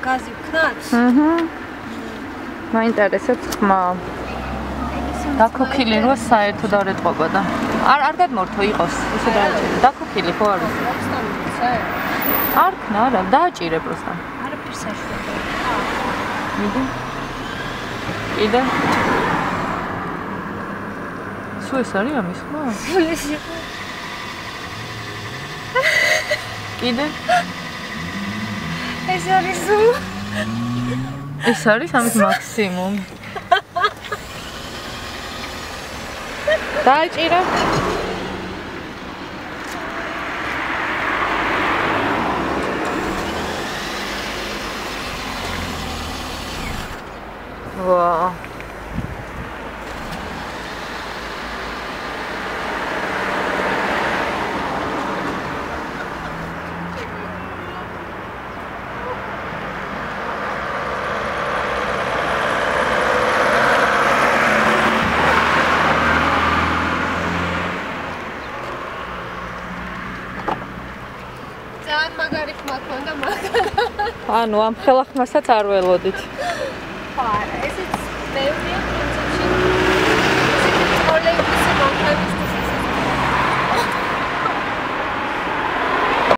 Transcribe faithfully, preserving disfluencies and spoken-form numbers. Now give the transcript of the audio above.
გაზი ვქნათ? აჰა. მაინტერესებს ხმა. დაქოქილი როა საერთოდ არ ეტყობა და არ არ გადმორთო იყოს ისე დააჭირე. დაქოქილი ხო არის? არ ქნა, არა, დააჭირე პროსტა. არაფერს აშუქებდა. მიდი. კიდე. სულ ეს არის ამის ხმა? კიდე. ეს არის სულ. ეს არის ამის მაქსიმუმ. დააჭირე. ვა. მაგარი ხმა ქონდა მაგარი. ანუ ამ ხელახმასაც არ ველოდით. ხო, ესეც მეუბნია.